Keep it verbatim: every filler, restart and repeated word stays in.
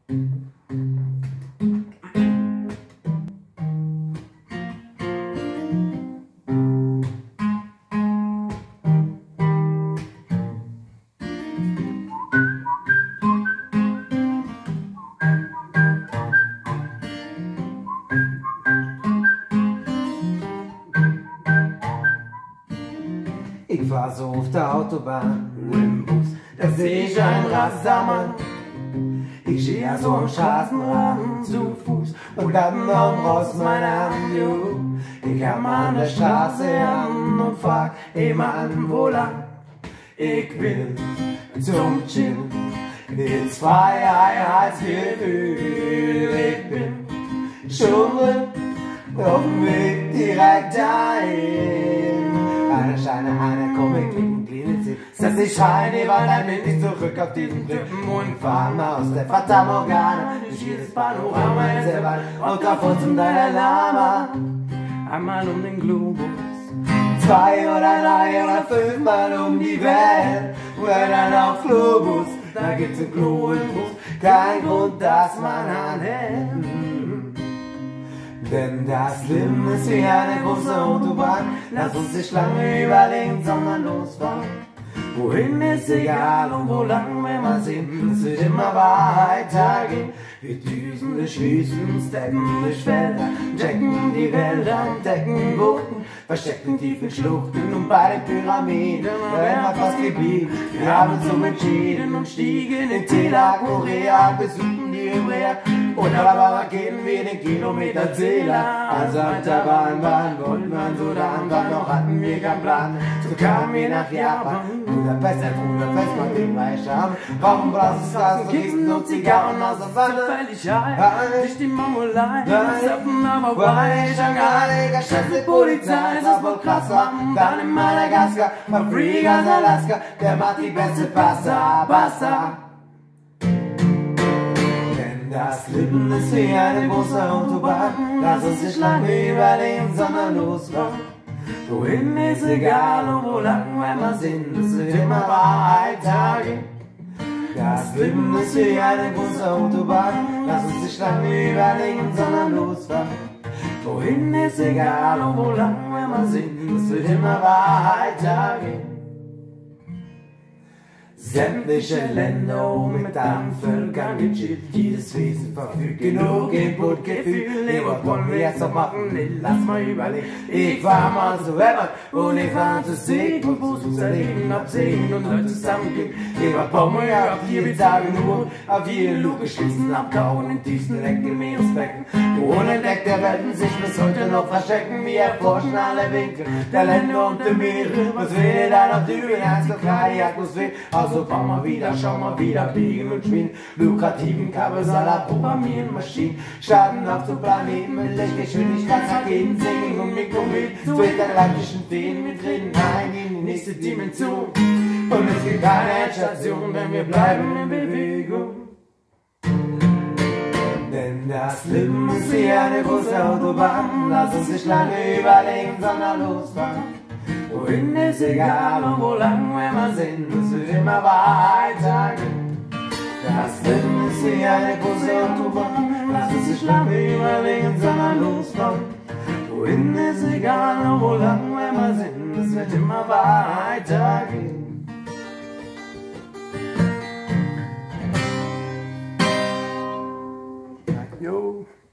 Ich fahr so auf der Autobahn im Bus, da seh ich ein Rastermann. Ich steh ja so am Straßenrand zu Fuß und dann noch raus meine Hand, jo. Ich kam an der Straße an und frag, ey Mann, wo lang? Ich will zum Chillen, ins Freiheitsgefühl. Ich bin schon drin, auf dem Weg direkt dahin. Eine Scheine, eine Komik, ein kleines Ziel. Setz dich rein, die Wand, bin ich zurück auf diesen Typen und fahr mal aus der Fata Morgana durch jedes Panorama in der Wand und davon zum Dalai Lama. Einmal um den Globus, zwei oder drei oder fünfmal um die Welt. Oder dann auf Globus, da gibt's ein Klo im Bus, kein Grund, dass man anhält. Denn das Leben ist wie eine große Autobahn. Lass uns nicht lange überlegen, sondern losfahren. Wohin ist egal und wo lang wir mal sehen, es wird immer weitergehen. Wir düsen durch Wüsten, steppen durch Felder, checken die Wälder, entdecken Buchten, verstecken tiefen Schluchten und bei den Pyramiden wären wir fast geblieben. Wir haben uns umentschieden und stiegen in Tela, Korea, besuchen die Hebräer. Und aber gehen wir den Kilometerzähler. Also auf der Bahnbahn wollten wir so dann, war noch hatten wir keinen Plan. So kamen wir nach Japan, Budapest, der Budapest, mal den Reichschaben. Rauchen, Blasen, Kissen und Zigarren aus der Wanne. Völlig high, durch die Mongolei, Sappen aber Hawaii, Shanghai, geschätzte Polizei, das voll krass war. Dann in Madagaskar, Paprika, Alaska, der macht die beste Pasta, Pasta. Das Leben ist wie eine große Autobahn. Lass uns nicht lange überlegen, sondern losfahren. Wohin ist egal und wo lang wir sind, es wird immer weitergehen. Das Leben ist wie eine große Autobahn. Lass uns nicht lange überlegen, sondern losfahren. Wohin ist egal und wo lang wir sind, es wird immer weitergehen. Sämtliche Länder um mit Völkern gechillt. Jedes Wesen verfügt genug Inputgefühl. Nee, was wollen wir jetzt noch machen? Nee, lass mal überlegen. Ich fahr mal zu Herbert und ich fahr zu See. Und Bus zu zerlegen, absehen und Leute zusammengehen. Ich war Pommes, ja, auf vier Tage nur. Auf jede Luke schließen, abkauen, in tiefsten Ecken im Meeresbecken. Wo unentdeckte Welten sich bis heute noch verstecken. Wir erforschen alle Winkel der Länder und der Meere. Was will da noch drüben? Eins noch kleine Atmosphäre. Also bau mal wieder, schau mal wieder, biegen und schmieden. Lukrativen Kabelsalat, programmieren Maschinen. Starten auf dem Planeten mit Lichtgeschwindigkeit, Raketen singen und Mikromet. Zu intergalaktischen Feen, wir treten ein in die nächste Dimension. Und es gibt keine Endstation, denn wir bleiben in Bewegung. Denn das Leben ist wie eine große Autobahn. Lass uns nicht lange überlegen, sondern losfahren. Wohin ist egal und wo lang wir mal sind, es wird immer weitergehen. Das Leben ist wie eine große Autobahn. Lass uns nicht lange überlegen, sondern losfahren. Wohin ist egal und wo lang wir mal sind, es wird immer weitergehen. Yo.